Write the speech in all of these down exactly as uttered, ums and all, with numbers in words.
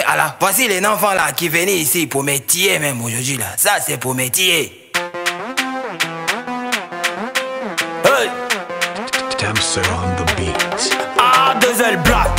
alors, voici les enfants là qui venaient ici pour métier même aujourd'hui là. Ça c'est pour métier. Hey. Damser on the beat. A deux L Black.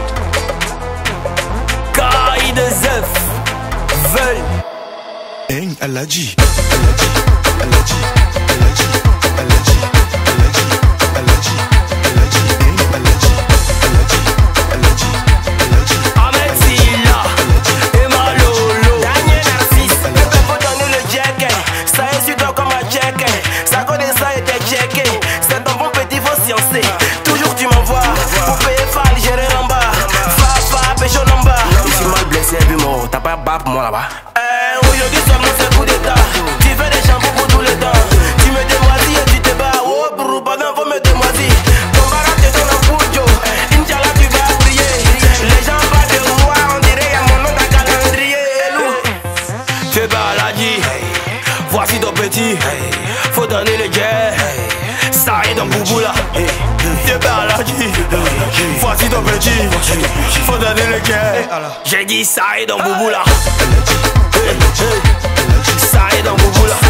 K I deux F. Veulent. Eng Aladji. Aladji. Aladji. Aladji. Aladji. Aladji. Aladji. Aladji. Eng Aladji. Aladji. Aladji. Aladji. Ahmed Silla. Emma Lolo. Daniel Narcisse. Pepe faut donner le jack. Ça est sur toi comme un jack. Ça connaît ça et t'es jacké. C'est ton bon petit, faut sciencer. Toujours tu m'envoies. Pour payer fall, gérer en bas. Fa, fa, pécho en bas. Je suis mal blessé, puis mort. T'as pas bas pour moi là-bas. Aujourd'hui seulement c'est coup d'état. Tu fais des shampoings pour tous les temps. Tu me démoisis et tu te bats. Oh brou, pendant faut me démoisir. Ton barat te donne un poujo. Inch'Allah tu vas briller. Les gens parlent de moi, on dirait y'a mon nom dans calendrier. Fais pas la dit. Voici ton petit. Faut donner le jet. Ça est dans boubou là. Fais pas la dit. Voici ton petit. Faut donner le jet. J'ai dit ça est dans boubou là. Ça est dans boubou là.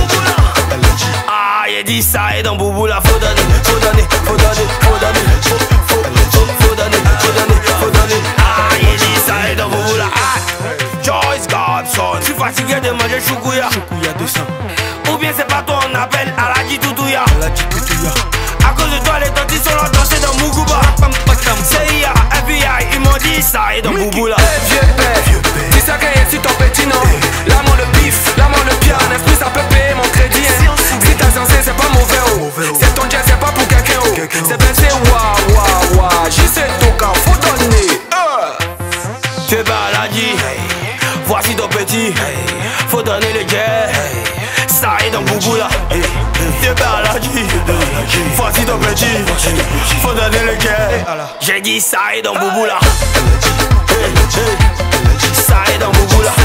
Ah, il dit ça est dans boubou là. Faut donner, faut donner, faut donner, faut donner, faut, faut, faut, faut donner, faut donner, faut donner. Ah, il dit ça est dans boubou là. Ah, Joyce Godson. Je suis fatigué de manger choukouya. Choukouya deux cents. Ou bien c'est pas toi on appelle Aladji Toutouya. Aladji Toutouya. À cause de toi les tantis sont là dansés dans Mougouba. C I A, F B I, ils m'ont dit ça est dans boubou là. Vieux père, tu sais qu'il y a sur ton petit nom. L'amour le pif, l'amour le pied, un esprit ça peut payer mon crédit. Si t'as censé c'est pas mauvais oh. C'est ton jet, c'est pas pour quelqu'un oh. C'est pensé waouh waouh waouh. J'y sais ton cas, faut donner. Fais pas Aladji, voici ton petit. Faut donner le jet. Ça est dans boubou là. Fais pas Aladji, voici ton petit. Faut donner le jet. J'ai dit ça est dans boubou là. Ça est dans boubou là.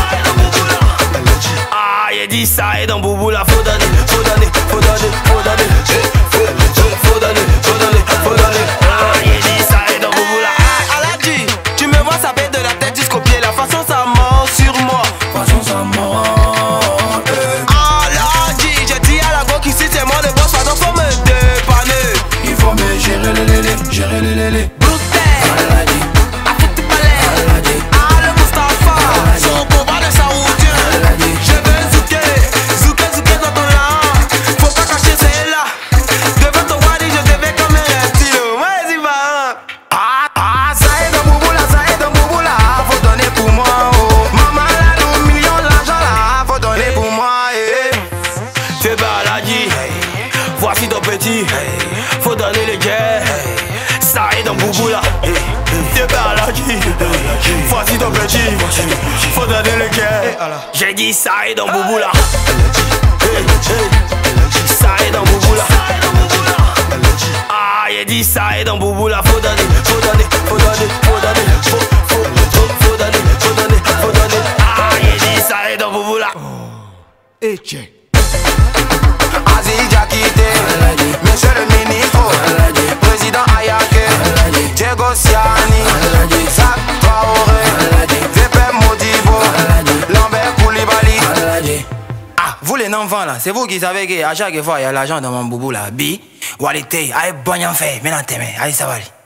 Ah, il dit ça est dans boubou là. Faut donner, faut donner, faut donner, faut donner. Faut, faut, faut donner, faut donner, faut donner. Ah, il dit ça est dans boubou là. Ah, Aladji, tu me vois ça de la tête jusqu'au pied. La façon ça ment sur moi. Façon ça ment. Aladji, j'ai dit à la go qu'ici c'est moi le boss. Pardon, faut me dépanner. Il faut me gérer les lélés, gérer les lélés. Aladji, Afouti Palais, Aladji, Ah le Mustafa, son combat de Saoudien. Aladji, je veux zouker, zouker, zouker dans ton lard. Faut pas cacher c'est là. Devant ton wadi, je te vais comme un reptile. Vas-y va. Ah, ah, ça est dans boubou là, ça est dans boubou là. Faut donner pour moi, oh. Maman là, nos millions l'argent là. Faut donner pour moi, eh. Fais pas Aladji, voici ton petit. Faut donner le jet. Ça est dans boubou là. Fais pas Aladji, voici ton petit. Faut donner le jet. J'ai dit ça est dans boubou là. Ça est dans boubou là. Ah, il dit ça est dans boubou là. Faut donner, faut donner, faut donner, faut donner. Faut, faut, faut, faut donner, faut donner, faut donner. Ah, il dit ça est dans boubou là. Et check. Aziz Diakité, monsieur le ministre, président Ayake, Diego Siani, Zak Traoré, V P Modibo, Lambert Koulibaly. Ah, vous les enfants là, c'est vous qui savez qu'à chaque fois il y a l'argent dans mon boubou là. Bi, Walite, allez, bon en fait, maintenant t'es, allez, ça va aller.